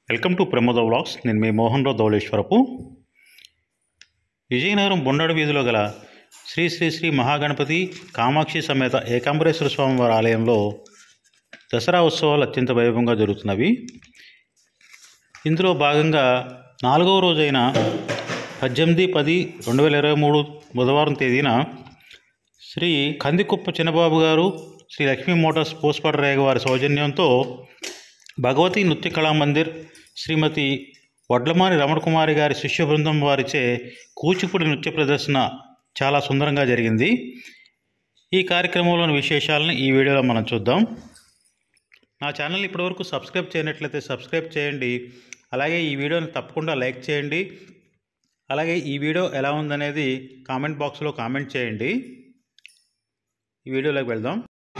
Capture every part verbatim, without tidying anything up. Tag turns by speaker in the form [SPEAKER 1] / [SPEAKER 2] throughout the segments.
[SPEAKER 1] Welcome to Pramoda vlogs. నేను మీ మోహన్ రావు ధవళేశ్వరపు. విజయనగరం బొండాడు వీధిలో గల శ్రీ శ్రీ శ్రీ మహాగణపతి కామాక్షి సమేత ఏకాంబరేశ్వర స్వామి వారి ఆలయంలో దసరా ఉత్సవాలు అత్యంత వైభవంగా జరుగుతున్నవి. ఇందులో భాగంగా నాలుగవ రోజైన పద్దెనిమిది పది రెండు వేల ఇరవై మూడు బుధవారం తేదీన శ్రీ కందికుప్ప చిన్నబాబు గారు, శ్రీ లక్ష్మీ మోటార్స్ పోస్పాట రేగ వారి సౌజన్యంతో భగవతి నృత్య కళామందిర్ శ్రీమతి వడ్లమాని రమణకుమారి గారి శిష్య బృందం వారిచే కూచిపూడి నృత్య ప్రదర్శన చాలా సుందరంగా జరిగింది. ఈ కార్యక్రమంలోని విశేషాలను ఈ వీడియోలో మనం చూద్దాం. నా ఛానల్ ఇప్పటివరకు సబ్స్క్రైబ్ చేయనట్లయితే సబ్స్క్రైబ్ చేయండి. అలాగే ఈ వీడియోని తప్పకుండా లైక్ చేయండి. అలాగే ఈ వీడియో ఎలా ఉందనేది కామెంట్ బాక్స్లో కామెంట్ చేయండి. ఈ వీడియోలోకి వెళ్దాం.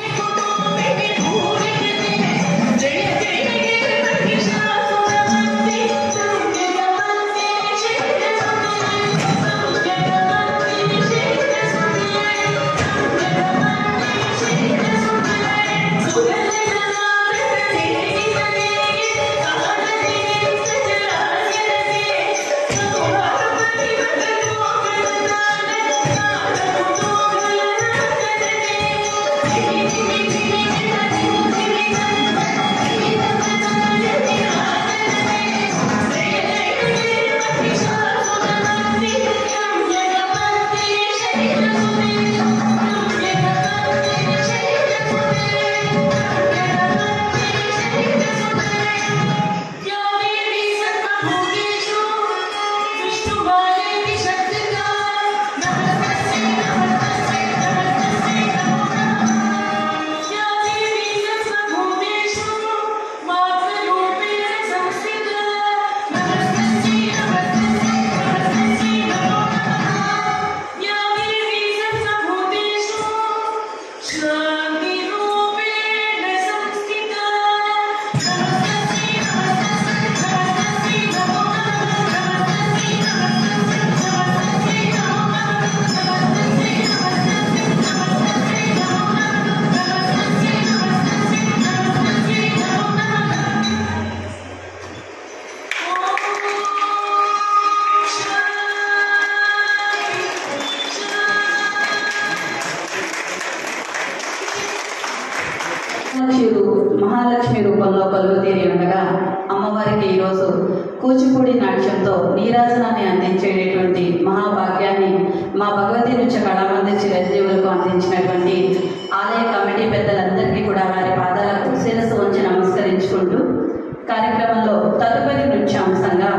[SPEAKER 2] మహాలక్ష్మి రూపంలో కొలువుతీరి ఉండగా అమ్మవారికి ఈరోజు కూచిపూడి నాట్యంతో నీరాజనాన్ని అందించేటటువంటి మహాభాగ్యాన్ని మా భగవతి నృత్య కళామందిర్ చిరంజీవులకు అందించినటువంటి ఆలయ కమిటీ పెద్దలందరికీ కూడా వారి పాదాలకు శిరస్సు వంచి నమస్కరించుకుంటూ కార్యక్రమంలో తదుపరి నృత్యాంశంగా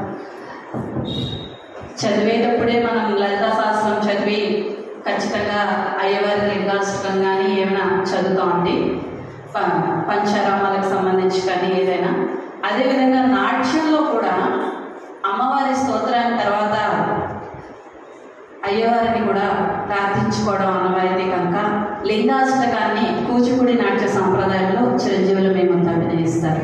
[SPEAKER 2] చదివేటప్పుడే మనం లలితా శాస్త్రం చదివి ఖచ్చితంగా అయ్యవారి లింగాష్టకం కానీ ఏమైనా చదువుతామండి, పంచారామాలకు సంబంధించి కానీ ఏదైనా. అదేవిధంగా నాట్యంలో కూడా అమ్మవారి స్తోత్రాన్ని తర్వాత అయ్యవారిని కూడా ప్రార్థించుకోవడం అన్నవాయితీ కనుక లింగాష్టకాన్ని కూచిపూడి నాట్య సాంప్రదాయంలో చిరంజీవులు మేమంతా అభినయిస్తారు.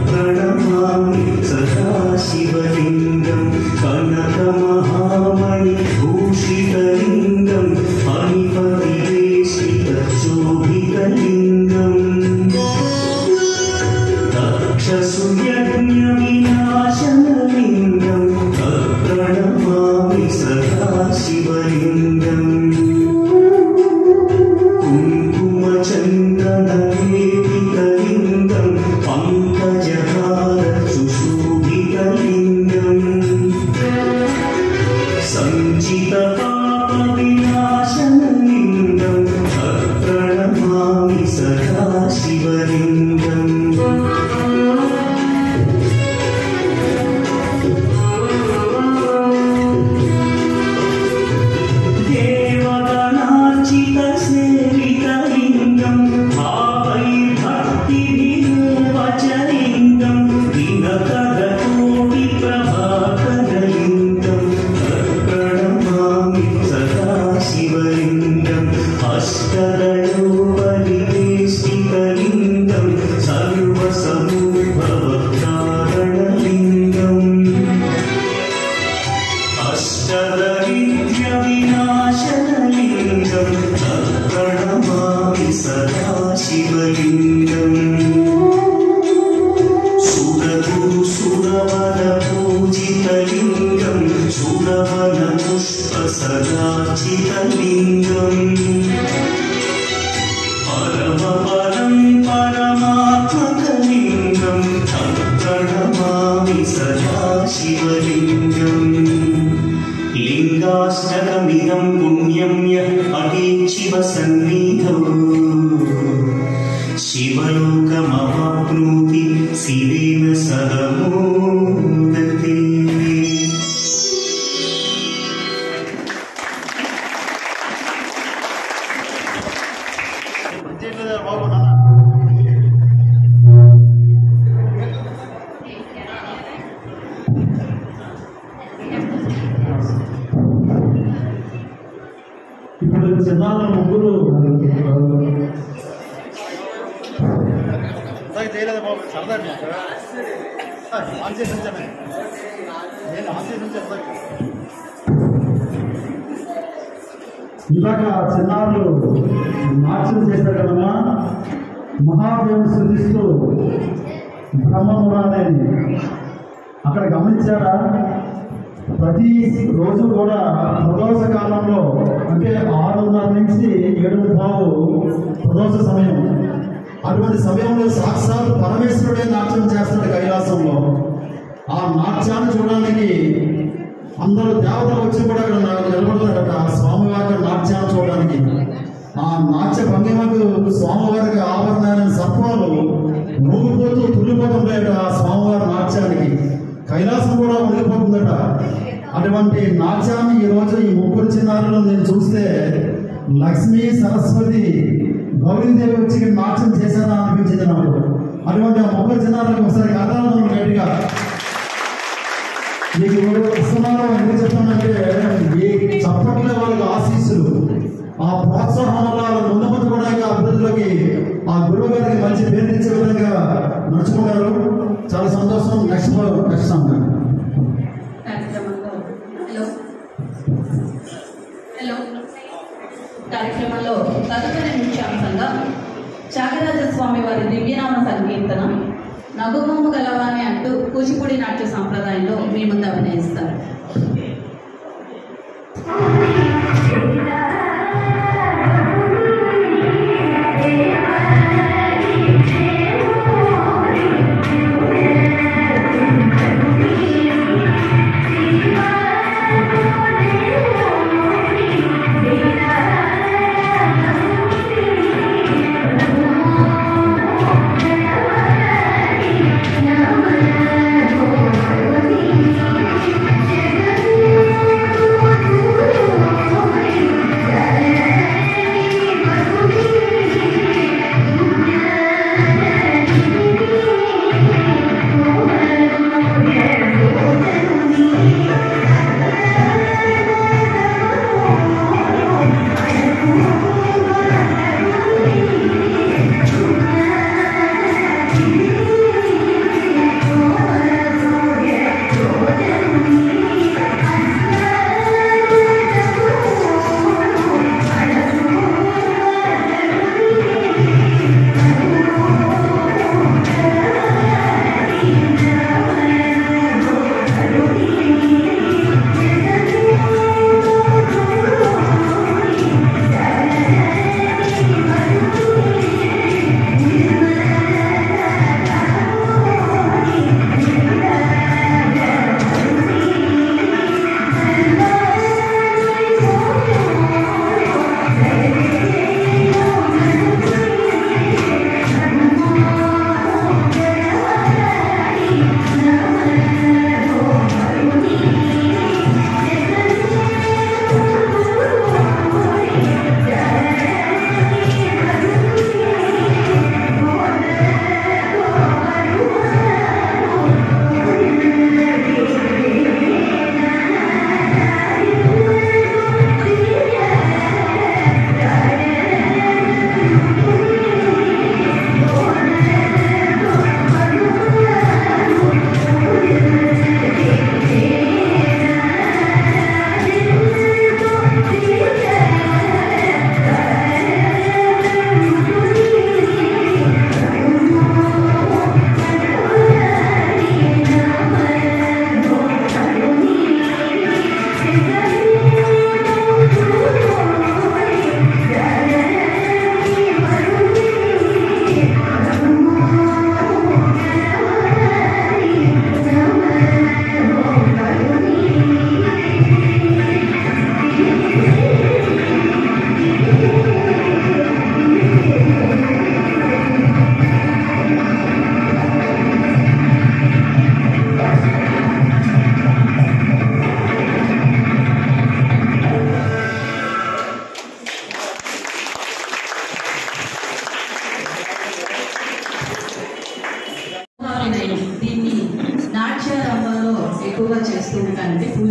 [SPEAKER 3] కనక మహామణి विनाशनलिङ्गं प्रणमामि सदा शिवलिङ्गम् सुरगुरु सुरवरपूजितलिङ्गं सुरवनपुष्पसदाचितलिङ्गम् परमपरं परमात्मकलिङ्गं प्रणमामि सदा शिवलिङ्गम् लिङ्गाष्टकमिदं पुण्यं यः पठेत् शिवसन्निधौ शिवलोकमवाप्नोति शिवेन सह मोदते।
[SPEAKER 4] ఇప్పుడు చిన్నాన్న ముగ్గురు
[SPEAKER 5] చేయలేదు బాబు సరదా ఆన్ చేసి ఉంచాను నేను ఆన్ చేసి ఉంచాను.
[SPEAKER 4] ఇలాగ చిన్నారులు నాట్యం చేశారు కదమ్మా. మహాదేవుని సృష్టిస్తూ బ్రహ్మమురాన్ని అక్కడ గమనించారా? ప్రతి రోజు కూడా ప్రదోష కాలంలో అంటే ఆరున్నర నుంచి ఏడు పావు ప్రదోష సమయం. అటువంటి సమయంలో సాక్షాత్ పరమేశ్వరుడే నాట్యం చేస్తాడు కైలాసంలో. ఆ నాట్యాన్ని చూడడానికి అందరూ దేవతలు వచ్చి కూడా ఇక్కడ నిలబడతారట స్వామివారి నాట్యాన్ని చూడడానికి. ఆ నాట్య భంగిమకు స్వామివారికి ఆభరణాలైన సర్పాలు ఊగిపోతూ తుల్లిపోతుంటాయట స్వామివారి నాట్యానికి. కైలాసం కూడా ఉండిపోతుందట. అటువంటి నాట్యాన్ని ఈరోజు ఈ ముగ్గురు చిన్నారులు నేను చూస్తే లక్ష్మీ సరస్వతి గౌరీదేవి వచ్చి నాట్యం చేశారా అనిపించింది నాకు. అటువంటి ఆ ముగ్గురు చిన్నారులకు ఒకసారి కథలను గట్టిగా మీకు ఇస్తున్నాను ఎందుకు చెప్తానంటే ఈ చప్పట్లే వాళ్ళకి ఆశీస్సులు, ఆ ప్రోత్సాహం వల్ల ముందు ముందు కూడా అభివృద్ధిలోకి ఆ గురువు గారికి మంచి పేరు తెచ్చే విధంగా నడుచుకున్నారు. చాలా సంతోషం. నెక్స్ట్ నెక్స్ట్ అన్నాను
[SPEAKER 2] కార్యక్రమంలో హలో హలో కార్యక్రమంలో తదుపరి ముఖ్యాంశంగా త్యాగరాజస్వామి వారి దివ్యనామ సంకీర్తన నగుమమ్ము గలవాని అంటూ కూచిపూడి నాట్య సాంప్రదాయంలో మీ ముందు అభినయిస్తారు.
[SPEAKER 6] Thank you.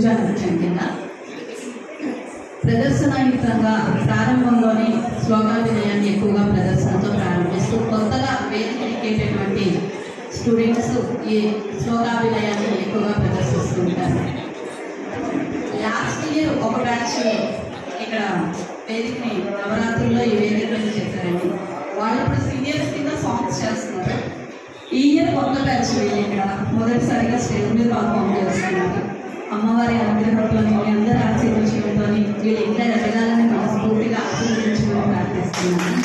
[SPEAKER 2] కూజా నృత్యం కింద ప్రదర్శనాయుతంగా ప్రారంభంలోనే శ్లోకాభినయాన్ని ఎక్కువగా ప్రదర్శనతో ప్రారంభిస్తూ కొత్తగా వేదిక ఎక్కేటటువంటి స్టూడెంట్స్ ఈ శ్లోకాభినయాన్ని ఎక్కువగా ప్రదర్శిస్తూ ఉంటారు. లాస్ట్ ఇయర్ ఒక బ్యాచ్ ఇక్కడ వేదికని నవరాత్రుల్లో ఈ వేదిక మీద చేశారండి. వాళ్ళు ఇప్పుడు సీనియర్స్ కింద సాంగ్స్ చేస్తున్నారు. ఈ ఇయర్ కొత్త బ్యాచ్ వీళ్ళు ఇక్కడ మొదటిసారిగా స్టేజ్ మీద పర్ఫామ్ చేస్తున్నారు. అమ్మవారి అనుగ్రహంతో మీ అందరూ ఆశీర్వచనంతో వీళ్ళు ఇంకా ఎదగాలని మనస్ఫూర్తిగా ఆశీర్వదించమని ప్రార్థిస్తున్నాను.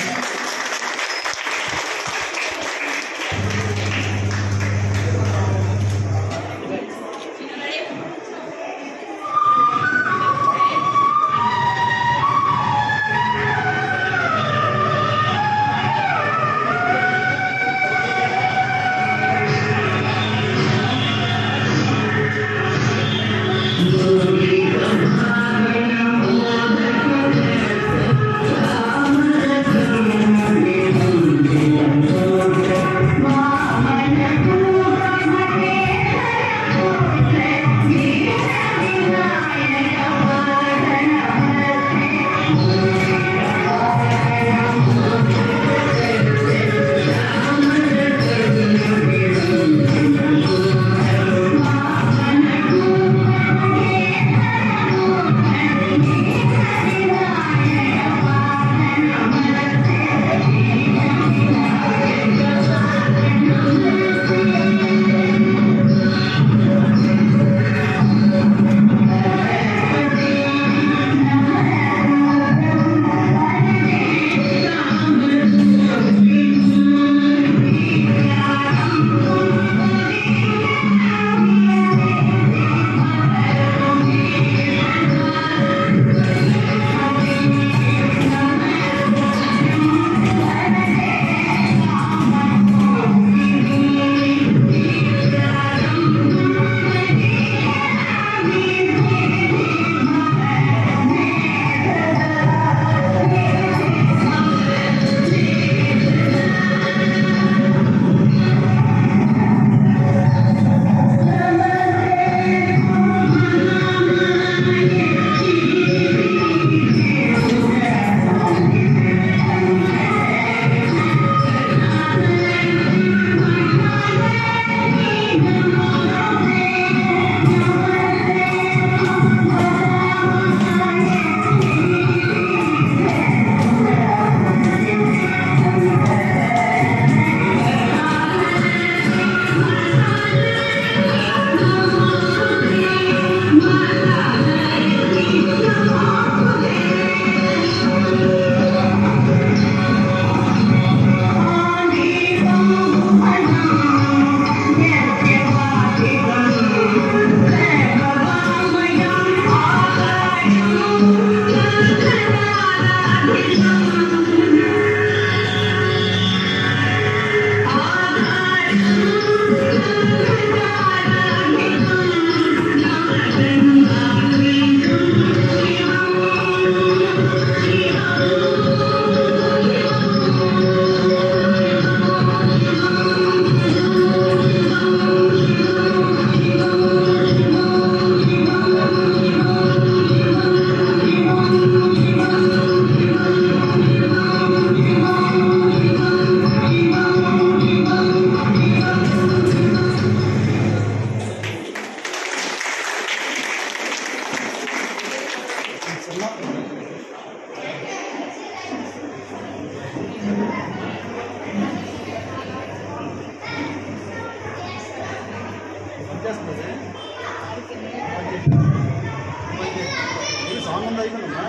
[SPEAKER 5] సాంగ్ ఉందా అయిపోయిందా?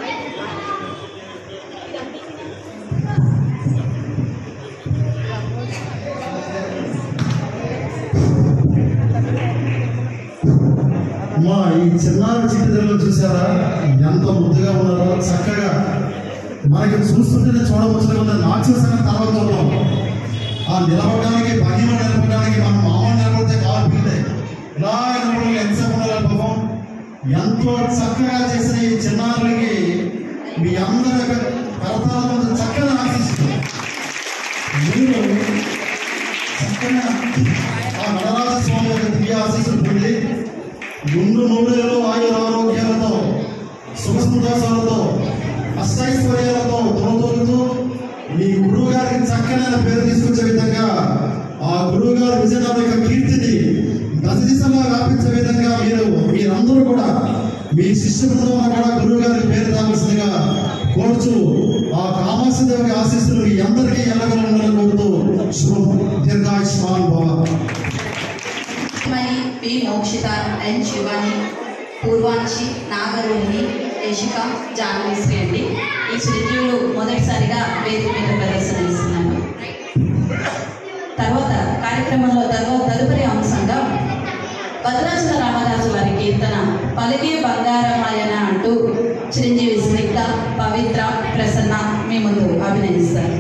[SPEAKER 4] మా ఈ చిన్నారి చిట్టుదలలో చూసారా ఎంత ముద్దుగా ఉన్నారో, చక్కగా మనకి చూస్తుంటేనే చూడవచ్చుగా ఉంది. నాట్య సంగతి తర్వాత చూద్దాం. ఆ నిలబడడానికి భంగిమ నిలబడడానికి మనం మామూలు నిలబడితే కాలు పీటే ఇలా నిలబడాలి. ఎంతసేపు ఉండాలి పాపం. ఎంతో చక్కగా చేసిన ఈ చిన్నారులకి మీ అందరి కర్తాల ముందు చక్కగా ఆశిస్తుంది. మీరు చక్కగా ఆ నడరాజ స్వామి యొక్క దివ్య ఆశీస్సులు పొంది ముందు నూరేళ్ళు ఆయుర ఆరోగ్యాలతో సుఖ సంతోషాలతో అష్టైశ్వర్యాలతో తోతోలుతూ మీ గురువు గారికి చక్కనైన పేరు తీసుకొచ్చే విధంగా ఆ గురువు గారు విజయనగరం యొక్క కీర్తిని దశ దిశలో వ్యాపించే విధంగా మీరు మీరందరూ కూడా మీ శిష్య బృందంలో కూడా గురువు గారికి పేరు తాగాల్సిందిగా కోరుచు ఆ కామాక్షిదేవి ఆశీస్సులు మీ అందరికీ ఎల్లగలని కోరుతూ శుభం దీర్ఘాయుష్మాన్ భవ.
[SPEAKER 6] పి మోక్షిత ఎన్ శివాని పూర్వాంచి నాగరోహిణి యశిక జాన్వేశ్వరి అండి. ఈ చిరంజీవులు మొదటిసారిగా వేదిక మీద ప్రదర్శన ఇస్తున్నాను. తర్వాత కార్యక్రమంలో తర్వాత తదుపరి అంశంగా భద్రాచల రామదాసు వారి కీర్తన పలికే బంగారమాయన అంటూ చిరంజీవి స్నిగ్ధ, పవిత్ర, ప్రసన్న మీ ముందు అభినయిస్తారు.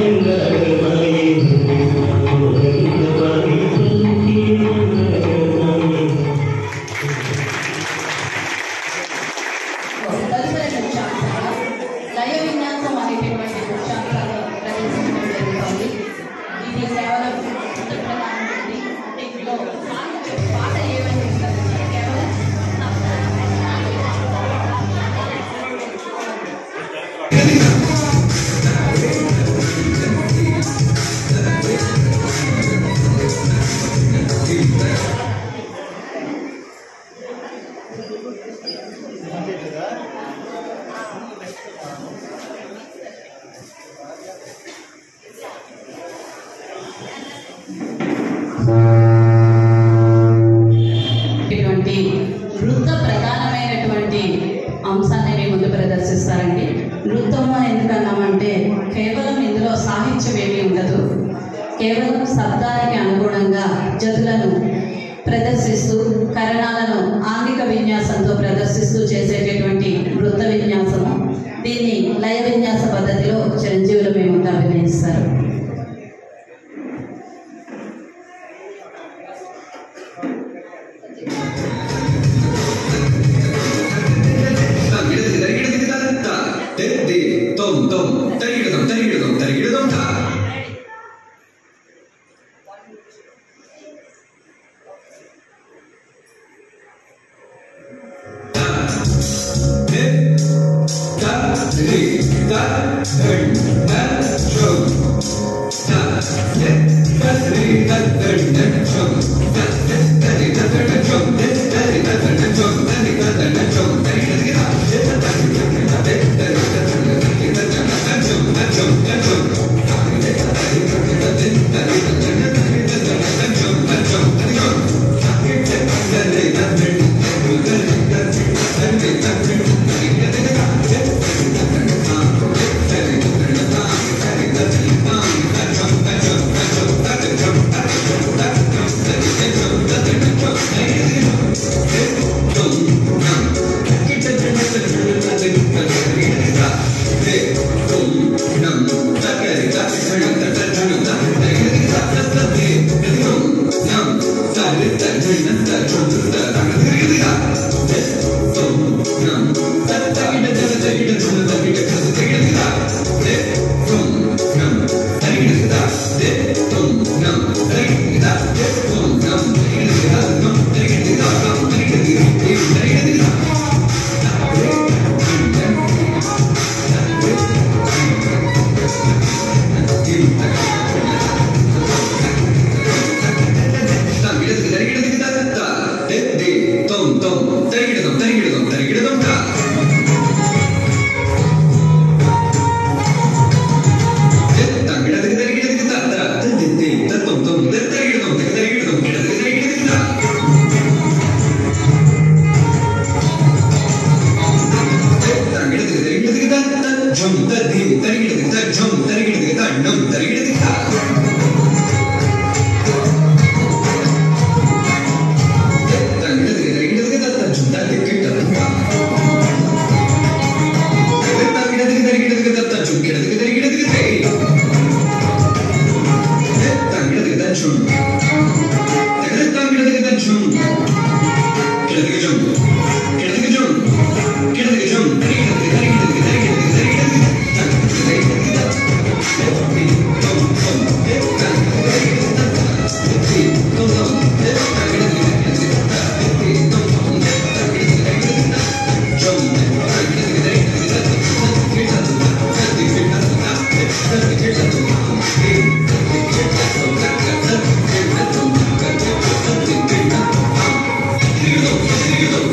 [SPEAKER 3] Thank you.
[SPEAKER 2] నృత్య ప్రధానమైనటువంటి అంశాన్ని మీ ముందు ప్రదర్శిస్తారండి. నృత్యము ఎందుకన్నామంటే కేవలం ఇందులో సాహిత్యం ఏమీ ఉండదు. కేవలం శబ్దానికి అనుగుణంగా జతులను ప్రదర్శిస్తూ కరణాలను ఆంగిక విన్యాసంతో ప్రదర్శిస్తూ చేసేటటువంటి నృత్య విన్యాసము. దీన్ని లయ విన్యాస పద్ధతిలో చిరంజీవులు మీ ముందు అభినయిస్తారు.
[SPEAKER 7] You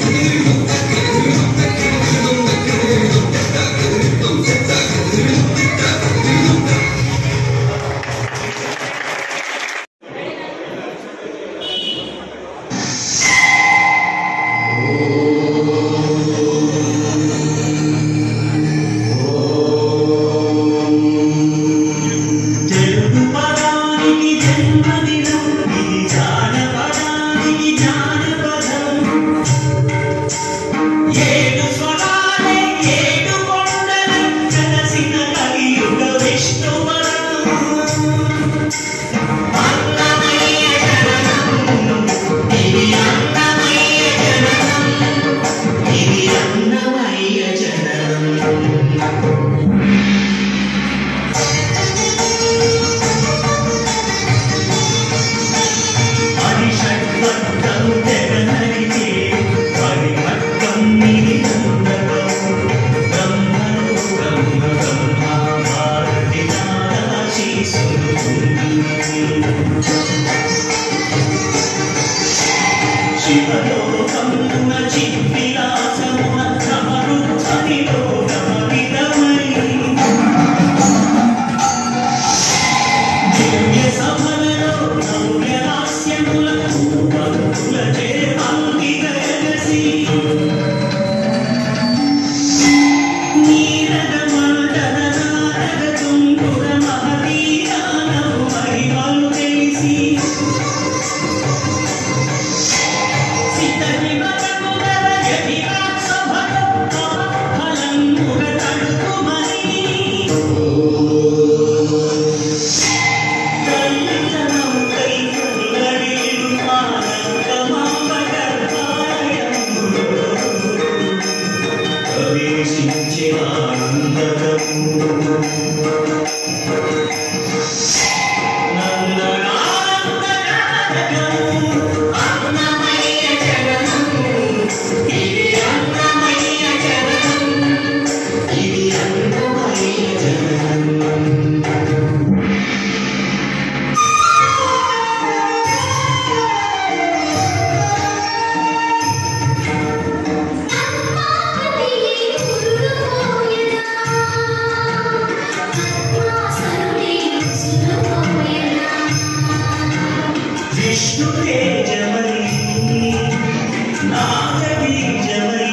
[SPEAKER 3] బీజమై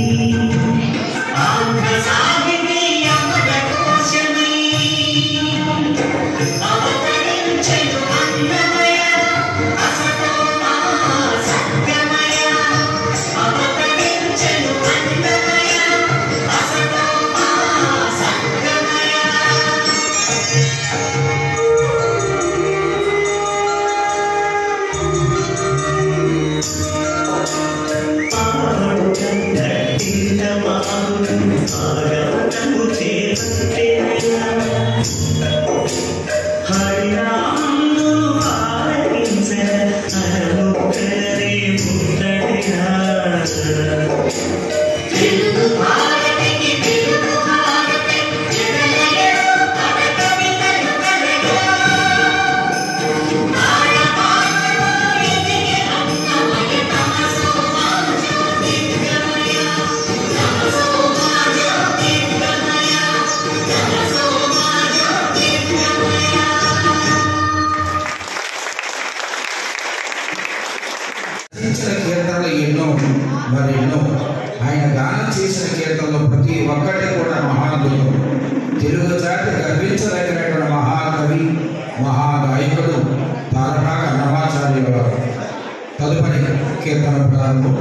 [SPEAKER 3] ఆంధ్ర సాగిని అమర కోశమై అవతరించెను అన్నమయ అసతో మా సత్యమయ అవతరించెను అన్నమయ అసతో మా సత్యమయ
[SPEAKER 7] కీర్తనలు ఎన్నో మరి ఎన్నో ఆయన గానం చేసిన కీర్తనలు ప్రతి ఒక్కటి కూడా మహాద్భుతం. తెలుగు జాతి గర్వించదగినటువంటి మహాకవి మహాగాయకుడు తారనాక అన్నమాచార్యుల వారు. తదుపరి కీర్తన ప్రారంభం.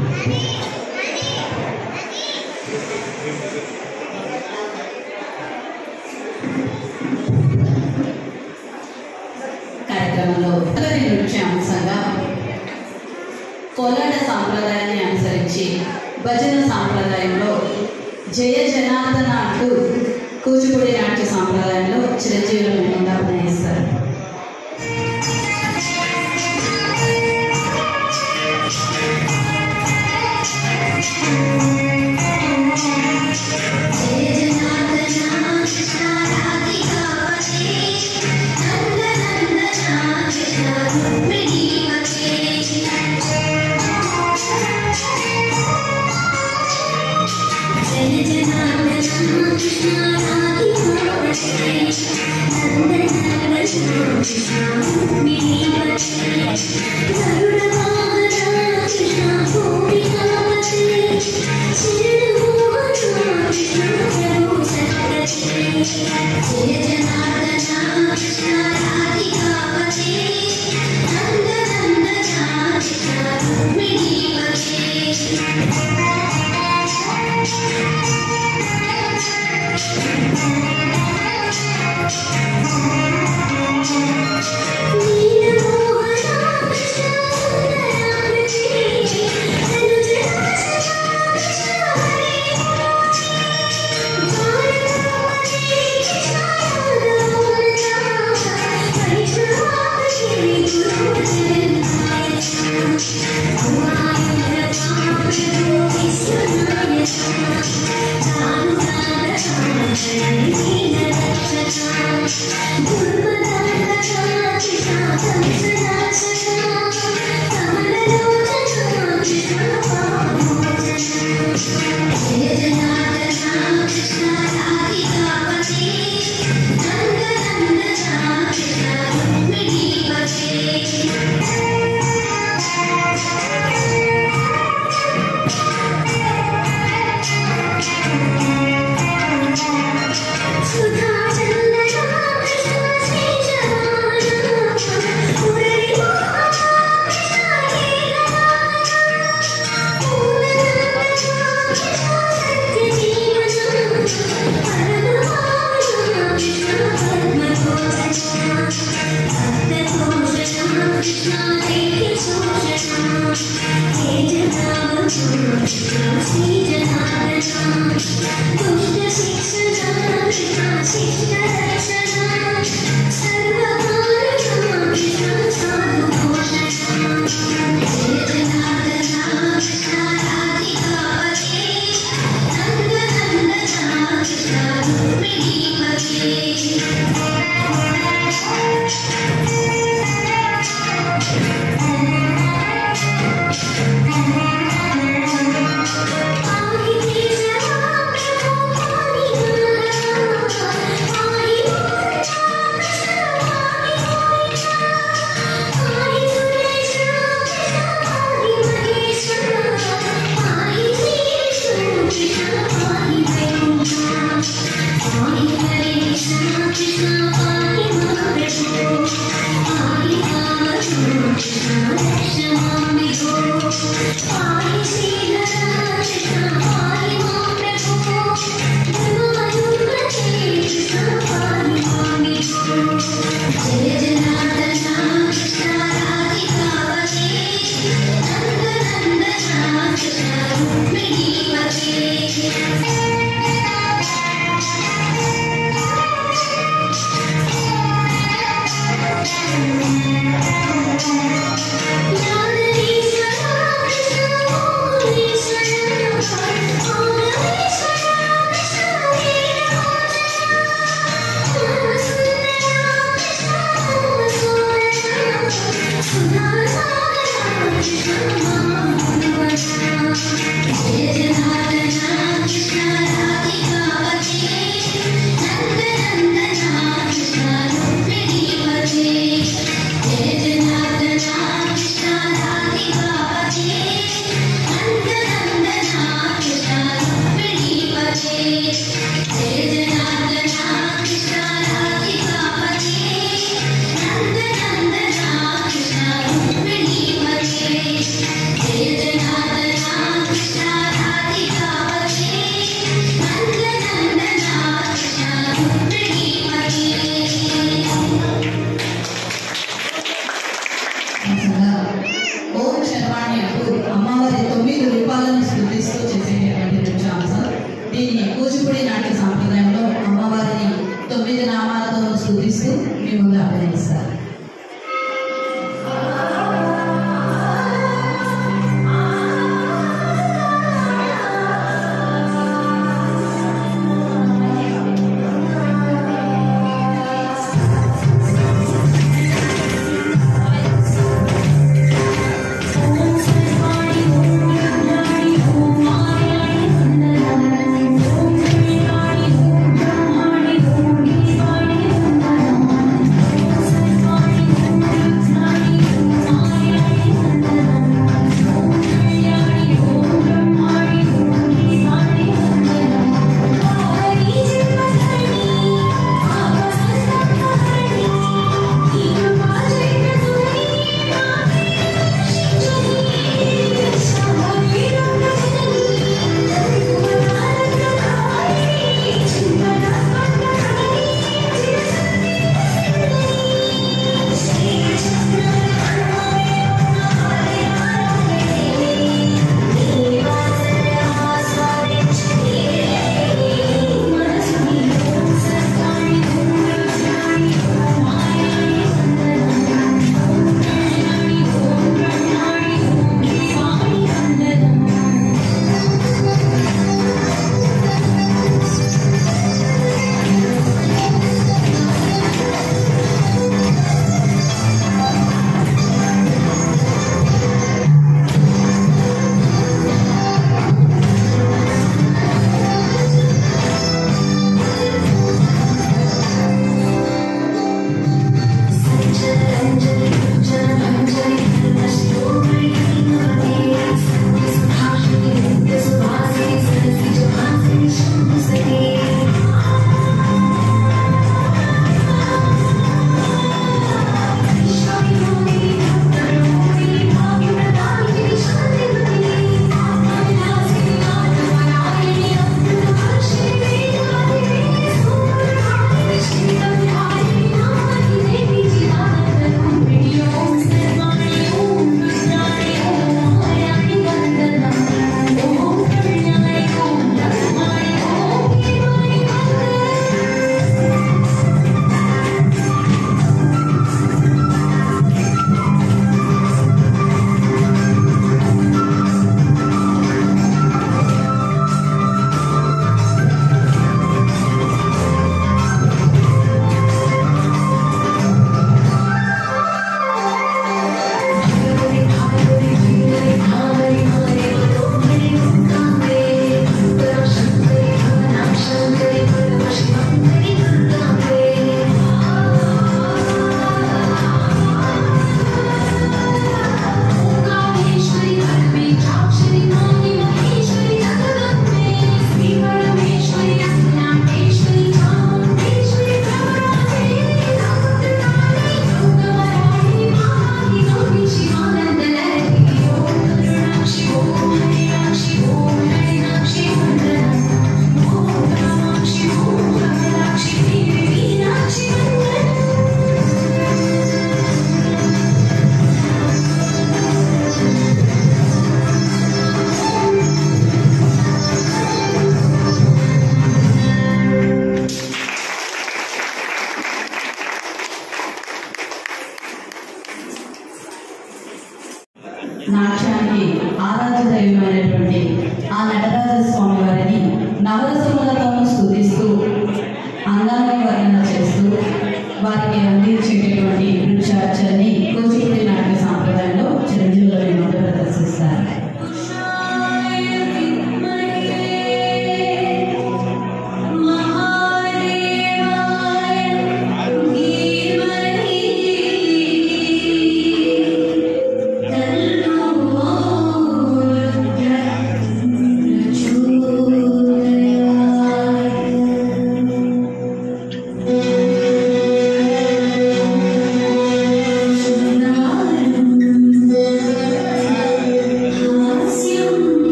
[SPEAKER 2] కార్యక్రమంలో మొదటి నృత్య అంశంగా కోలాట సాంప్రదాయాన్ని అనుసరించి భజన సాంప్రదాయంలో జయ జనార్దన అంటూ కూచిపూడి నాట్య సాంప్రదాయంలో చిరంజీవులు మేమంగా అభినయిస్తారు.
[SPEAKER 8] Thank you.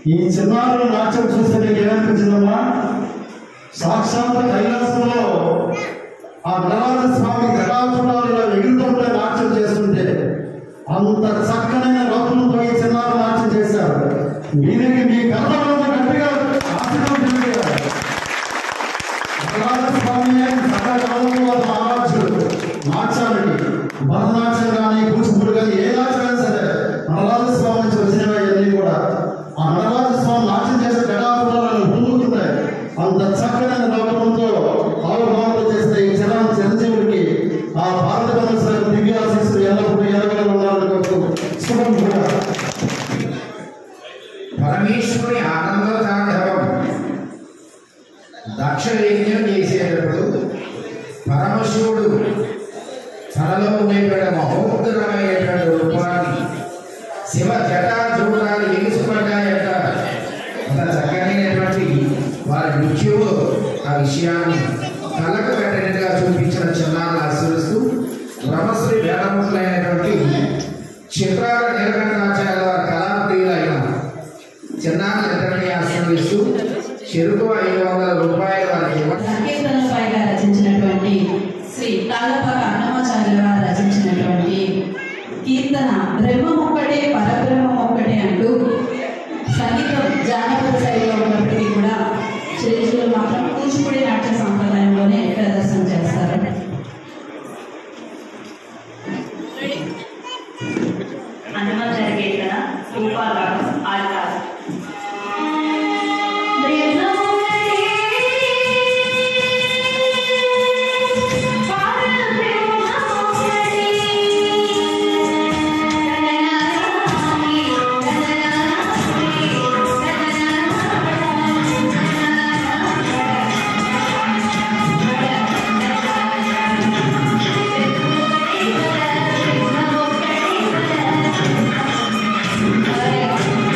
[SPEAKER 4] ఈ చిన్నారుల నాట్యం చూస్తే మీకు ఏమనిపించిందమ్మా? సాక్షాత్ కైలాసంలో ఆ నరరాజ స్వామి జటాచుటాలు ఇలా ఎగురుతుంటే నాట్యం చేస్తుంటే అంత చక్కనైన లోపలతో ఈ చిన్నారులు నాట్యం చేశారు. దీనికి మీ కర్మలో గట్టిగా ఆశీర్వదించారు. నరరాజ స్వామి సకలకాలంలో ఆరాధ్యుడు. నాట్యానికి భరతనాట్యం కానీ కూచిపూడి కానీ ఏ నాట్యం సరే నరరాజ స్వామి నుంచి వచ్చినవి అన్నీ కూడా ఆ నరరాజ స్వామి నాట్యం చేసే జటాచుటాలను పూలుతున్నాయి. అంత చక్కనైన లోపంతో ఆవిర్భావంతో చేసిన ఈ చిన్న చిరంజీవుడికి ఆ భారత కమర్షియల్ దివ్యాశిస్సు ఎల్లప్పుడూ ఎలగల ఉండాలని కోరుతూ శుభం కూడా.
[SPEAKER 7] పరమేశ్వరుని ఆనంద తాండవం దక్ష యజ్ఞం చేసేటప్పుడు పరమశివుడు తనలో ఉండేటువంటి మహోత్తరమైనటువంటి రూపాన్ని శివ జటా చూడాలి ఎగిసిపడ్డాయట. అంత చక్కనైనటువంటి వారి నృత్యంలో ఆ విషయాన్ని కళ్ళకు పెట్టినట్టుగా చూపించిన చిన్నారులు ఆశీర్వదిస్తూ బ్రహ్మశ్రీ వేదముఖులైనటువంటి చిత్రాల నీలకంఠాచార్య వారి కళాప్రియులైన చిన్నారులందరినీ ఆశీర్వదిస్తూ చెరుకు ఐదు వందల రూపాయలు వారికి ఇవ్వడం.
[SPEAKER 6] సంకీర్తనలపైగా రచించినటువంటి శ్రీ తాళ్ళపాక అన్నమాచార్యుల వారు రచించినటువంటి కీర్తన బ్రహ్మం ఒక్కటే పరబ్రహ్మం ఒక్కటే అంటూ సంగీతం జానపద శైలిలో ఉన్నప్పటికీ కూడా చిరంజీవులు మాత్రం కూచిపూడి నాట్య సాంప్రదాయంలోనే ప్రదర్శన చేస్తారు.
[SPEAKER 8] అన్నమాచార్య కీర్తన రూపారాగం ఆల్కాస్.
[SPEAKER 3] Thank you.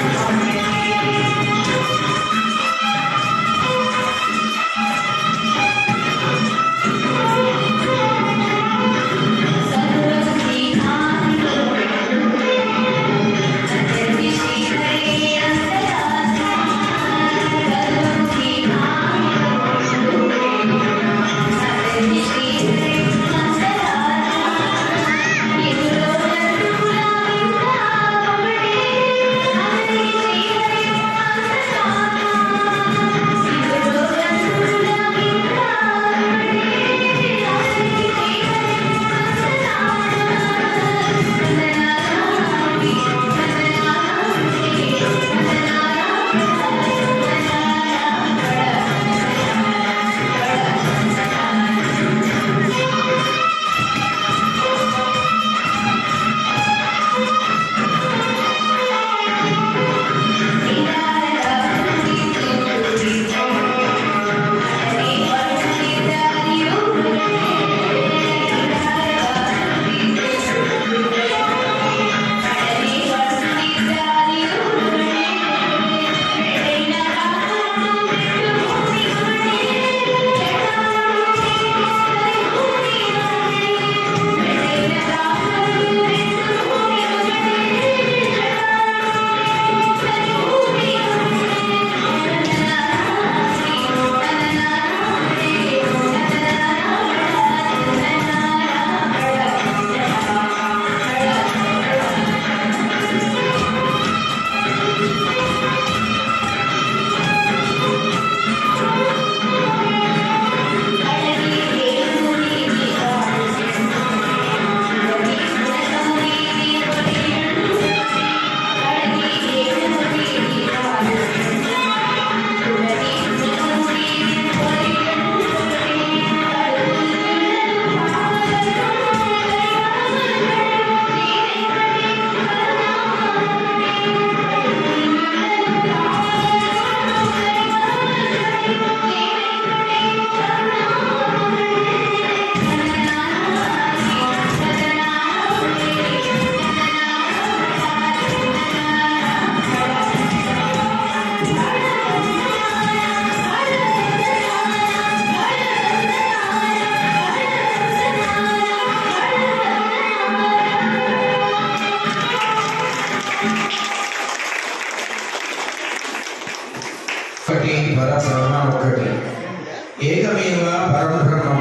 [SPEAKER 7] ఏకమేవ పరబ్రహ్మం.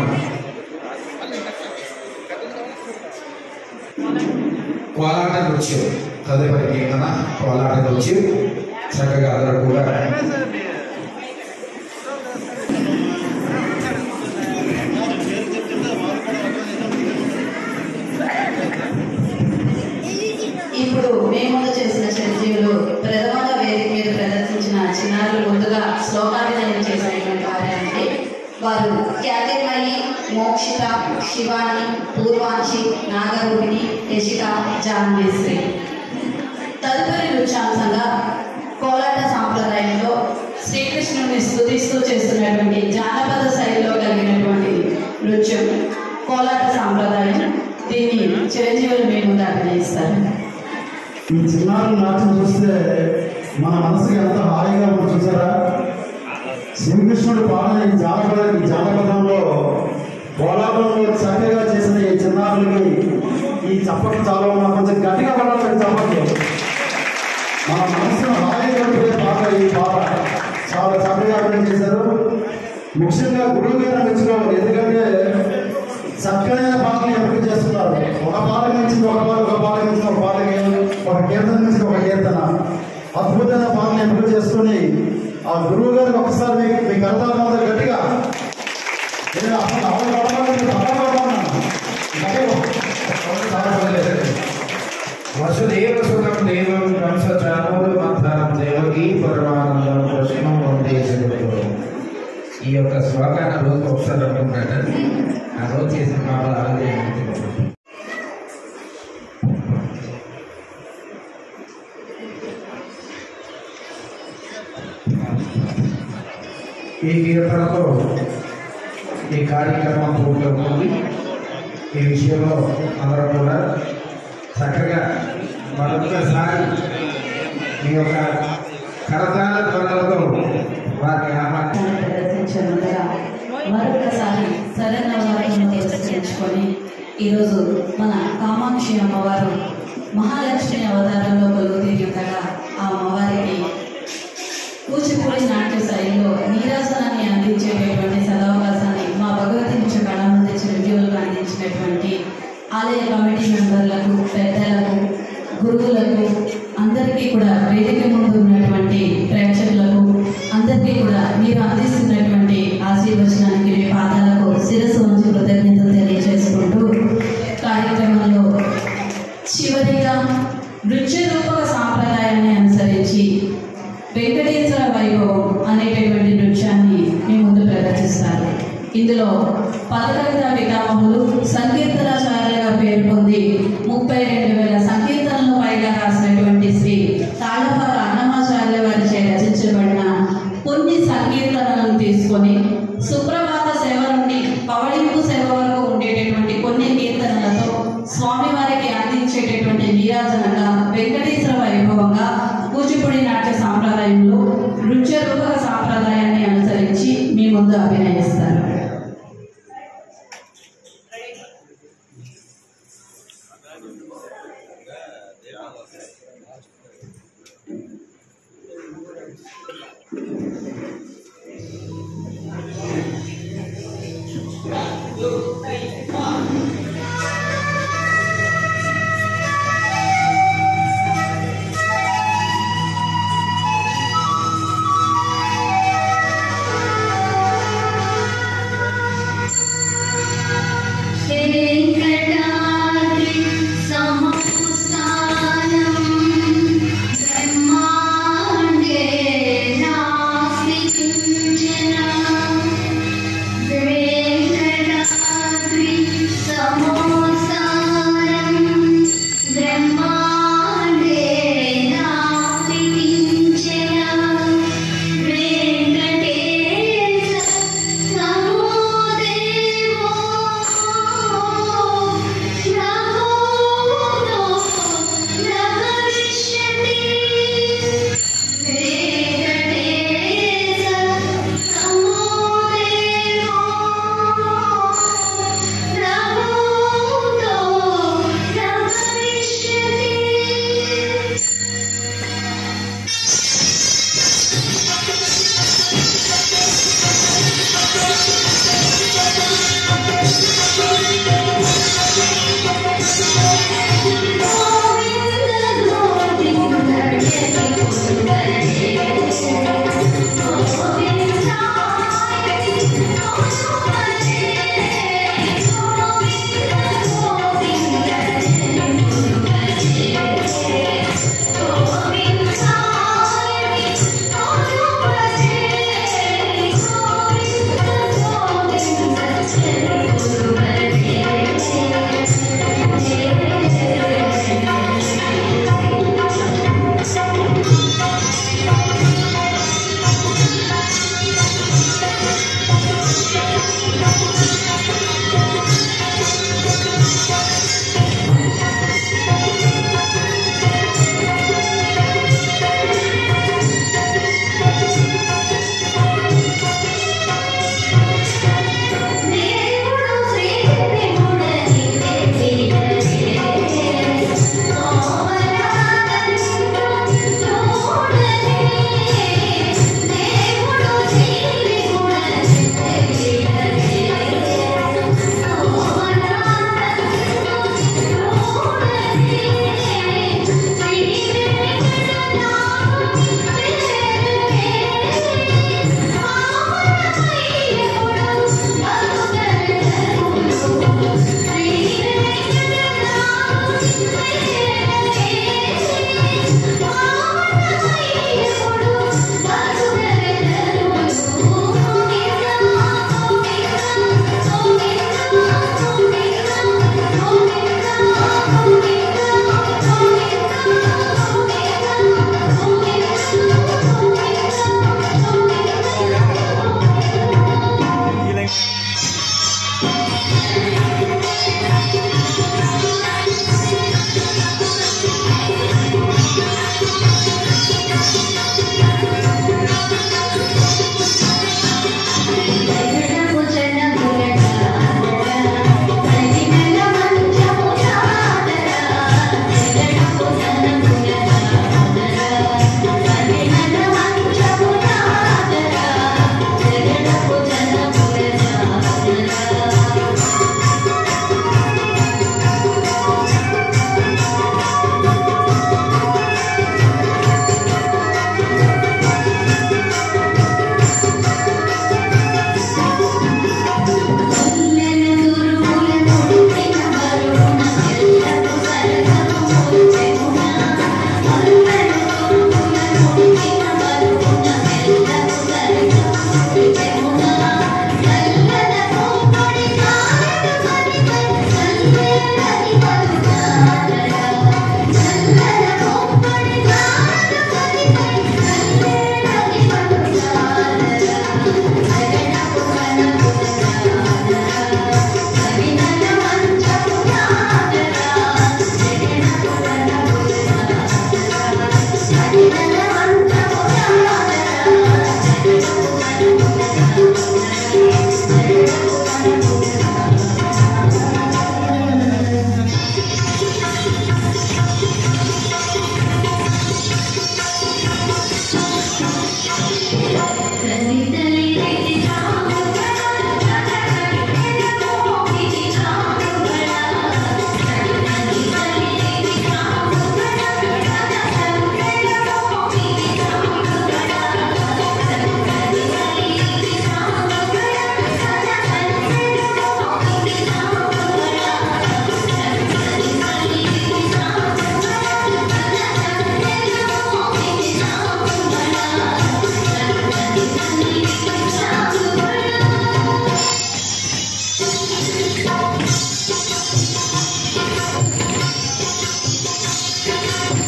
[SPEAKER 7] కోలాట నృత్యం తదుపరి కీర్తన కోలాట నృత్యం. చక్కగా అందరూ కూడా
[SPEAKER 6] ఇప్పుడు మేము చేసిన చిరంజీవులు ప్రథమంగా వేదిక మీద ప్రదర్శించిన చిన్నారులు ముందుగా శ్లోకాభినయం చేసినటువంటి వారంటే వారు ఖ్యాతిమయి, మోక్షిత, శివాని, పూర్వాంశి, నాగరూపిణి, యశిక, జాన్వేశ్రీ. తదుపరి నృత్యాంశంగా కోలాట సాంప్రదాయంలో శ్రీకృష్ణుని స్తుతిస్తూ చేస్తున్నటువంటి జానపద శైలిలో కలిగినటువంటి నృత్యం కోలాట సాంప్రదాయం. దీన్ని చిరంజీవులు మేము అభినయిస్తారు.
[SPEAKER 4] ఈ చిన్నారుల నాట్యం చూస్తే మన మనసుకి ఎంత హాయిగా ఉంది చూసారా. శ్రీకృష్ణుడు పాడిన ఈ జానపద ఈ జానపదంలో కోలాటంలో చక్కగా చేసిన ఈ చిన్నారులకి ఈ చప్పట్లు చాలా ఉన్నా కొంచెం గట్టిగా పడాలి చప్పట్లు. మన మనసును హాయిగా ఉండే పాట ఈ పాట చాలా చక్కగా అర్థం చేశారు. ముఖ్యంగా గురువు గారిని మెచ్చుకోవాలి. ఎందుకంటే చక్కనైన పాటలు ఎంపిక చేస్తున్నారు. ఒక పాట నుంచి ఒక పాట, ఒక పాట నుంచి ఒక పాట, ఒక కీర్తన నుంచి ఒక కీర్తన, అద్భుతమైన పాటలు ఎంపిక చేసుకుని ఆ గురువు గారికి ఒకసారి మీకు మీ కర్తాల మాత్రం గట్టిగా
[SPEAKER 7] వసుదేవ సుతం దేవం కంస చానూరు మంథనం దేవకీ పరమానందం కృష్ణం వందే జగద్గురు. ఈ యొక్క శ్లోకాన్ని రోజు ఒకసారి అనుకుంటాను. ఆ రోజు చేసిన పాపలు అలాగే ఈ కీర్తనతో ఈ కార్యక్రమం పూర్తవుతుంది. ఈ విషయంలో అందరూ కూడా చక్కగా మరొకసారి ఈ యొక్క కరతాళ ధ్వనులతో వారిని ఆహ్వానం
[SPEAKER 6] ప్రదర్శించే ముందుగా మరొకసారి శరణవరాత్రులను పురస్కరించుకొని ఈరోజు మన కామాక్షి అమ్మవారు మహాలక్ష్మి అవతారంలో కొలువుతీరి ఉండగా ఆ అమ్మవారికి కూచిపూడి నాట్య శైలిలో నీరాసనాన్ని అందించేటటువంటి సదవకాశాన్ని మా భగవతి నుంచి కళామంది చిరంజీవులకు అందించినటువంటి ఆలయ కమిటీ మెంబర్లకు, పెద్దలకు, గురువులకు, అందరికీ కూడా వేదిక ముందు ఉన్నటువంటి ప్రేక్షకులకు అందరికీ కూడా మీరు అందిస్తున్నటువంటి ఆశీర్వచనానికి మీ పాదాలకు శిరస్సు ఉంచి కృతజ్ఞతలు తెలియజేసుకుంటూ కార్యక్రమంలో చివరిగా నృత్య రూపక సాంప్రదాయాన్ని అనుసరించి వెంకటేశ్వర వైభవం అనేటటువంటి నృత్యాన్ని మీ ముందు ప్రదర్శిస్తారు. ఇందులో పదకవిత పితామహులు సంకీర్తనాచార్యులుగా పేరు పొంది ముప్పై రెండు వేల సంకీర్తనలు పైగా రాసినటువంటి శ్రీ తాళపాక అన్నమాచార్య వారిచే రచించబడిన కొన్ని సంకీర్తనలను తీసుకొని సుప్రభాత సేవ నుండి పవళింపు సేవ వరకు ఉండేటటువంటి కొన్ని కీర్తనలతో స్వామివారికి అందించేటటువంటి నీరాజనంగా వెంకటేశ్వర వైభవంగా కూచిపూడి నాట్య సాంప్రదాయంలో నృత్య రూపక సాంప్రదాయాన్ని అనుసరించి మీ ముందు అభినయిస్తారు.
[SPEAKER 3] Thank you.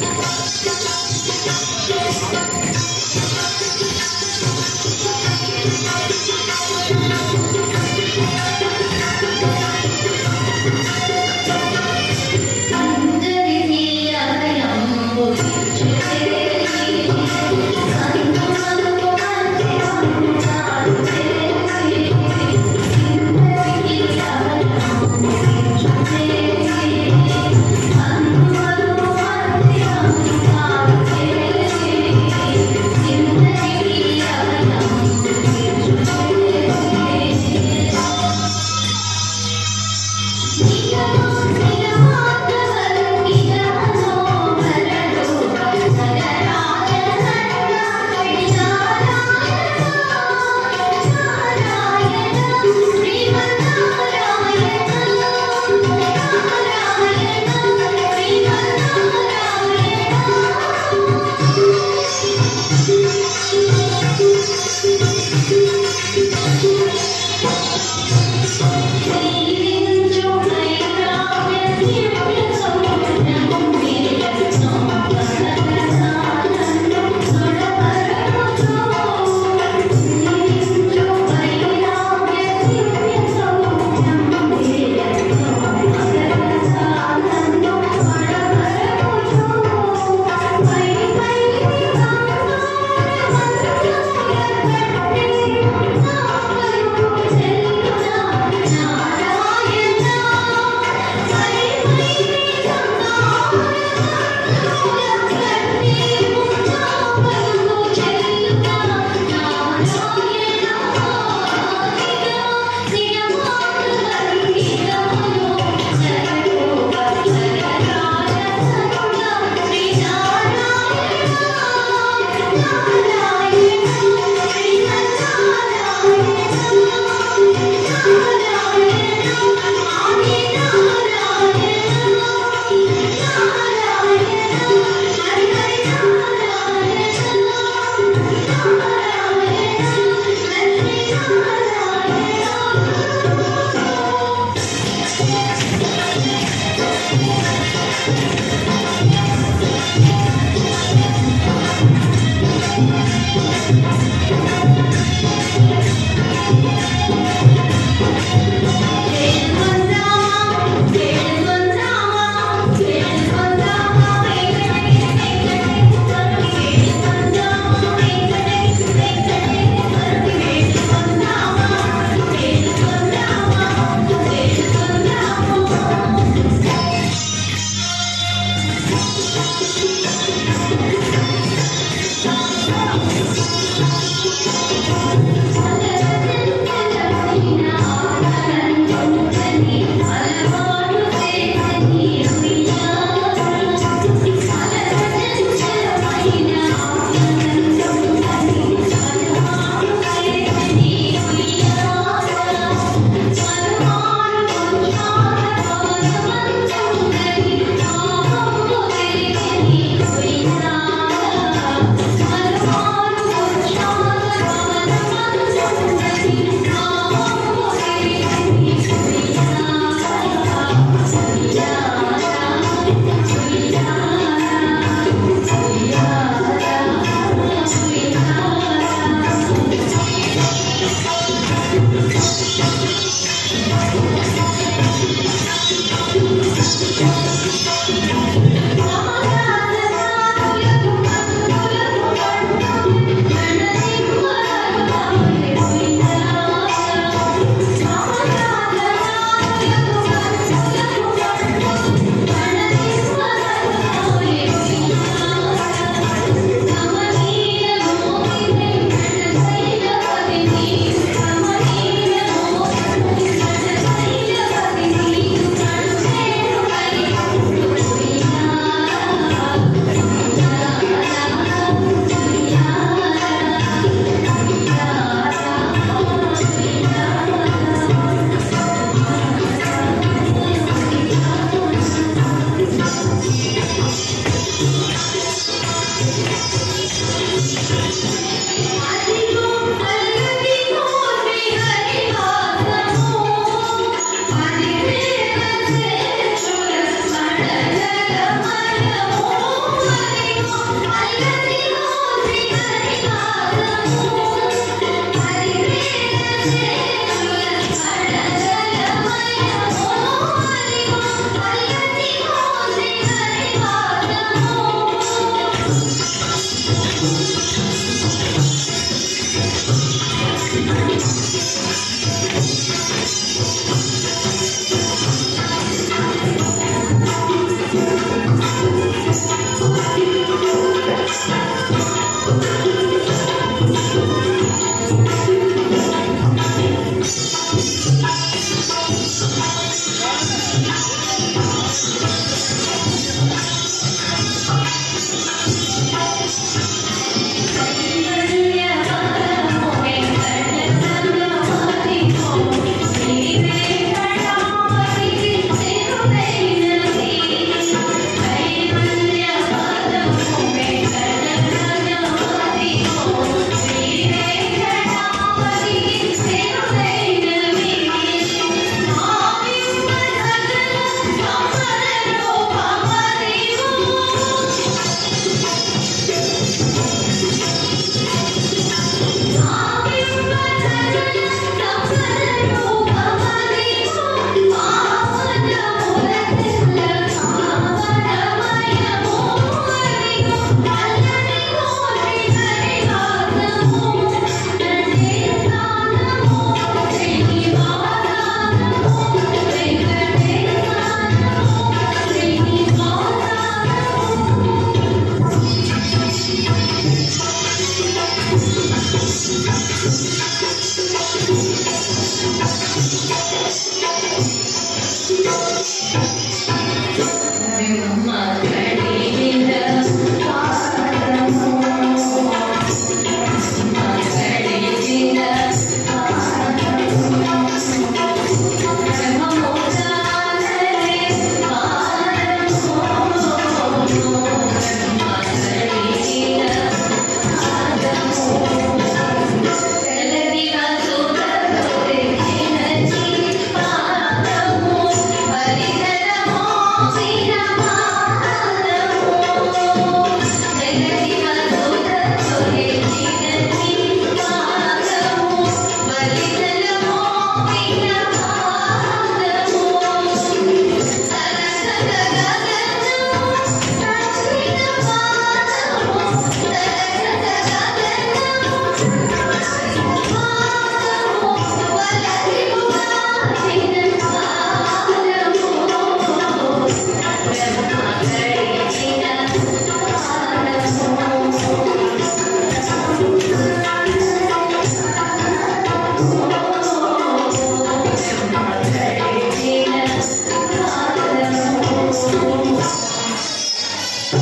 [SPEAKER 3] Thank you.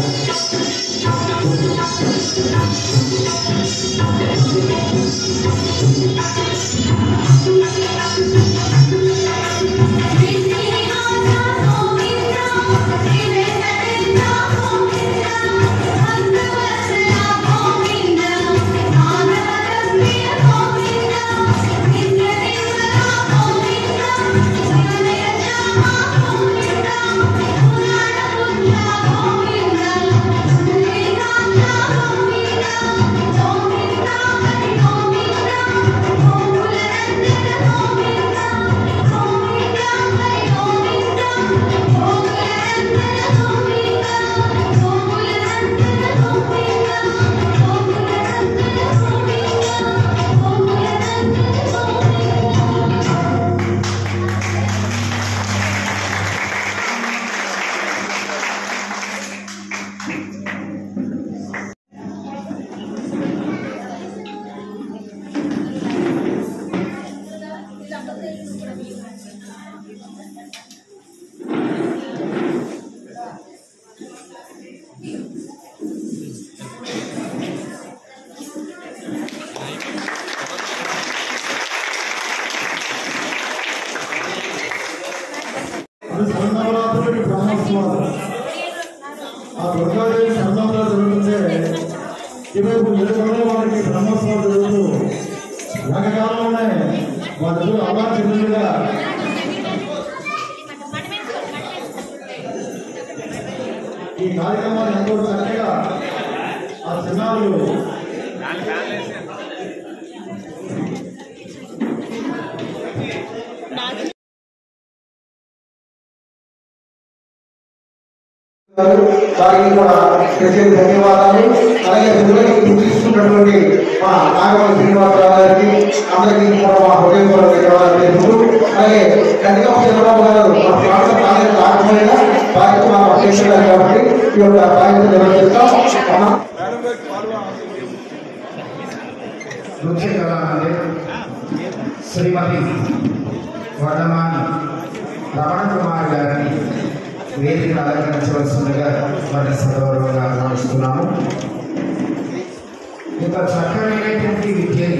[SPEAKER 4] శరన్నవరాత్రుడి బ్రహ్మోత్సవాలు ఆ దుర్గాదేవి శరన్నవరాలు జరుగుతుంటే ఇవైపు ఏడుకొండల వారికి బ్రహ్మోత్సవాలు జరుగుతూ ఏకకాలంలోనే వాళ్ళిద్దరూ అల్లా చెల్లుగా ఈ కార్యక్రమాన్ని ఎంతో చక్కగా ఆ చిన్నారులు
[SPEAKER 9] వారికి కూడా ప్రత్యేక ధన్యవాదాలు. అలాగే పిల్లలకి తీసుకున్నటువంటి మా నాగమల్లి శ్రీనివాసరావు గారికి అందరికీ కూడా మా హృదయపూర్వక ధన్యవాదాలు తెలుపుతూ, అలాగే కనకమ్మ చంద్రబాబు గారు మా ప్రాంత కాలేజీ రాకపోయినా బాధ్యత మా అధ్యక్షులు కాబట్టి ఈ యొక్క బాధ్యత నిర్వహిస్తాం.
[SPEAKER 7] నృత్య కళామందిర్ శ్రీమతి వర్ధమాన్ రమణ కుమార్ గారిని వేదిక అలంకరించవలసిందిగా వారిని సగౌరవంగా ఆహ్వానిస్తున్నాము. ఇంత చక్కనైనటువంటి విద్యని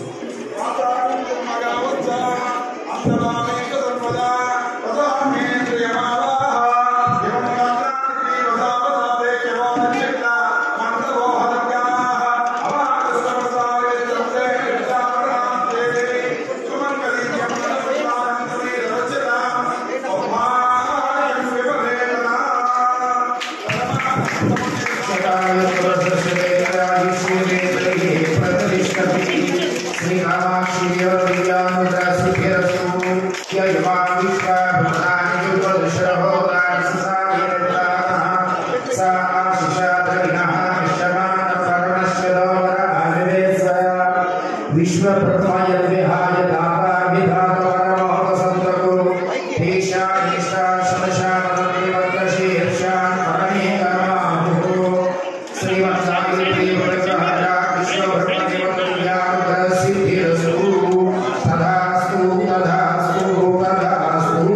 [SPEAKER 7] विश्व प्रथमाय विहाय दाता विधाता परमोह संतको देशा निष्ठा समशान देवतशी हर्षान परमे कर्माहुः श्रीमत्सागरी प्रियवरजहरा विश्व ब्रह्मदेवत्यां सिद्धिरस्तु तथास्तु तथास्तु तथास्तु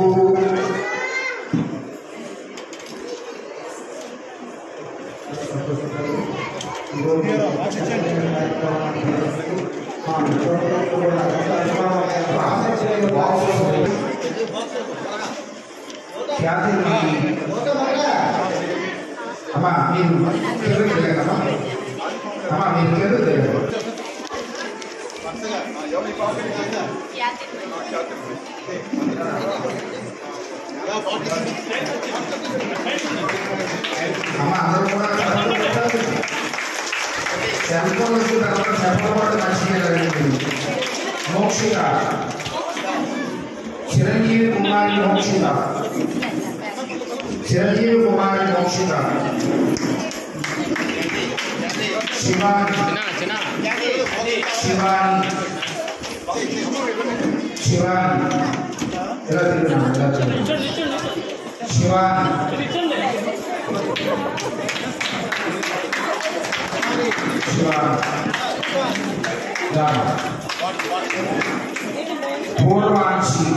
[SPEAKER 7] అమ్మా మీరు తెలుగులేదమ్మా అమ్మా మీరు తెలుగులేదు అమ్మా అందరూ కూడా సెల్ఫోన్ వచ్చిన తర్వాత చెప్పబడి మంచిగా మోక్షిత చిరంజీవి కుమారి మోక్షిత చిరంజీవి కుమారి మోక్షిత శివాని శివాని శివాని ఎలా తిరుగుతున్నా ఎలా తిరుగుతున్నా శివాని శివాని పూర్వాంశి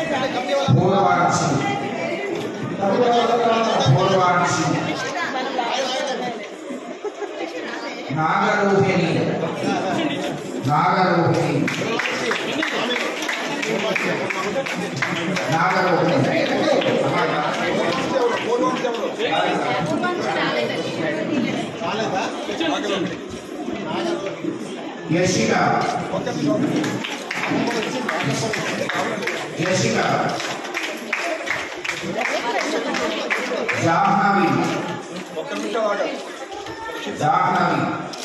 [SPEAKER 7] పూర్వాంశి పూర్వాంశి నాగరోహిణి నాగరోహిణి నాగరోహిణి యశిక యశిక జాహ్నవి జాహ్నవి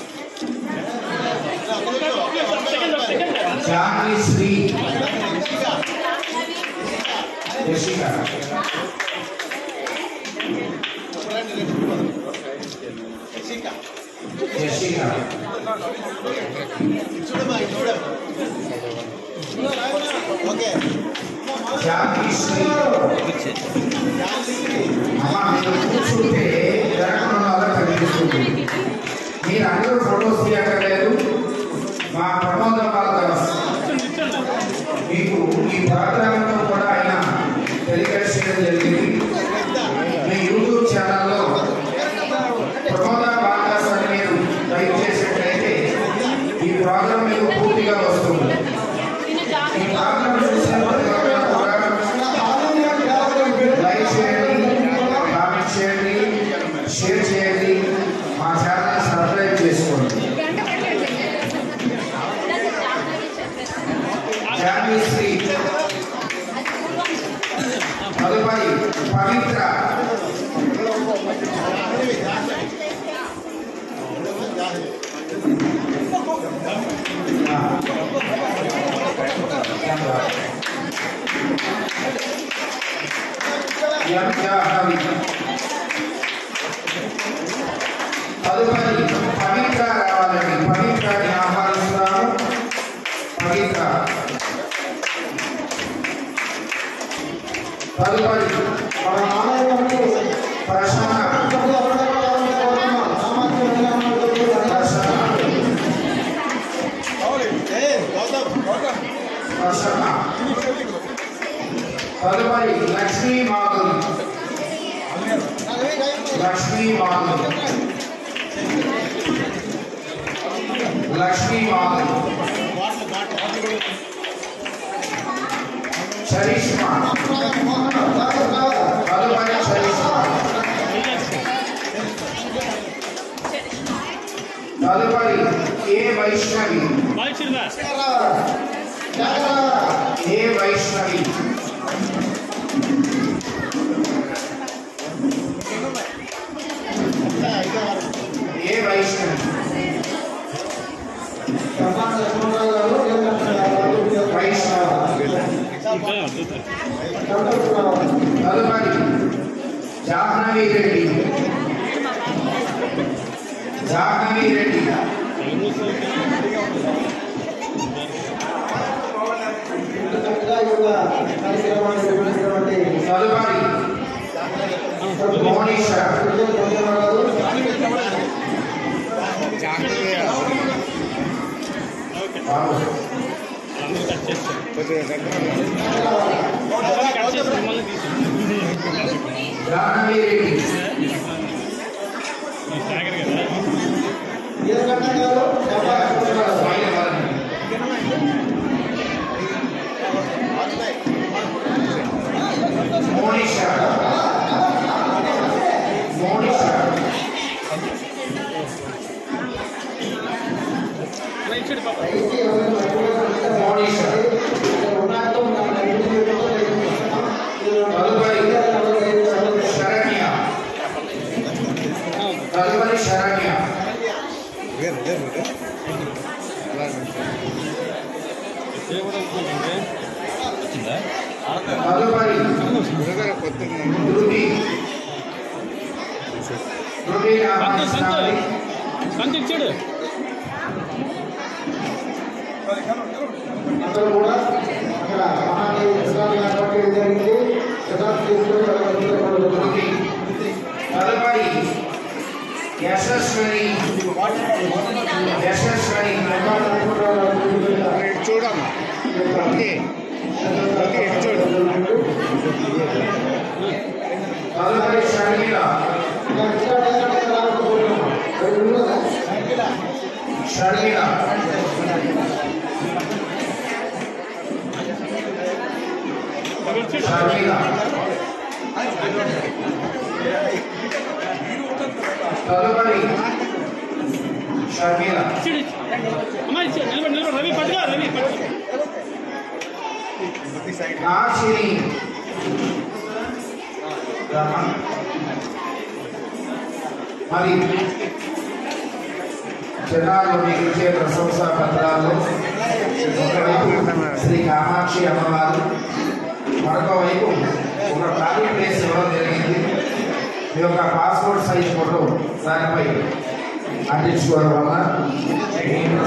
[SPEAKER 7] జాహ్నవి శ్రీ యశిక యశిక జాహ్నవి శ్రీ అమ్మ మీరు కూర్చుంటే జరగడం వల్ల కనిపిస్తుంది. మీరు అందరూ ఫోటోస్ తీయక్కర్లేదు. మా ప్రమోద బాలదాస్ మీకు ఈ ప్రోగ్రాంతో కూడా ఆయన టెలికాస్ట్ చేయడం జరిగింది. మీ యూట్యూబ్ ఛానల్లో ప్రమోద బాలదాస్ అని మీరు టైప్ చేసినట్లయితే ఈ ప్రోగ్రాం మీకు పూర్తిగా వస్తుంది. ఈ ప్రోగ్రాం చూసినప్పుడు లైక్ చేయండి, కామెంట్ చేయండి, షేర్ చేయండి, మా ఛానల్ సబ్స్క్రైబ్ చేసుకోండి. జాహ్నవి శ్రీ తదుపరి పవిత్ర జాహ్నవి తదుపరి పవిత్ర రావాలండి. పవిత్రని ఆహ్వానిస్తున్నాము. పవిత్ర తదుపరి ప్రసన్న ప్రసన్న తదుపరి లక్ష్మీ మాధురి లక్ష్మీ మాధురి లక్ష్మీ మాధురి చరిష్మా తదుపరి చరిష్మా తదుపరి ఏ వైష్ణవి ఏ వైష్ణవి ఏ వైష్ణవి తదుపరి జాహ్నవి రెడ్డి జాహ్నవి రెడ్డి తదుపరి మోనిష జాహ్నవి రెడ్డి మోనిష మోనిష మోనిష తదుపరి శరణ్య తదుపరి శరణ్య తదుపరి ధృతి ధృతి రామకృష్ణారి
[SPEAKER 9] అందరూ కూడా అక్కడ మహానీయ ఇస్లాం కాబట్టి జరిగింది.
[SPEAKER 7] తదుపరి యశస్వరి యశస్వరి
[SPEAKER 5] చూడమ్మా ఓకే ఓకే చూడు
[SPEAKER 7] తదుపరి షర్మిల
[SPEAKER 9] ఇంకా
[SPEAKER 7] షర్మిల షర్మిల తదుపరి షర్మిల నాశిని రమణ మరి జనాలు మీకు ఇచ్చే ప్రశంసా పత్రాలు ఒకవైపు శ్రీ కామాక్షి అమ్మవారు, మరొక వైపు ఒక ఖాళీ ప్లేస్ ఇవ్వడం జరిగింది. మీ యొక్క పాస్పోర్ట్ సైజ్ ఫోటో దానిపై అందించుకోవడం వల్ల